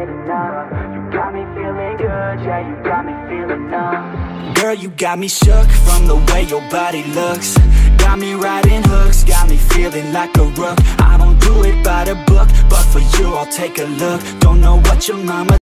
get enough. You got me feeling good, yeah, you got me feeling numb. Girl, you got me shook from the way your body looks. Got me riding hooks, got me feeling like a rook. I don't do it by the book, but for you I'll take a look. Don't know what your mama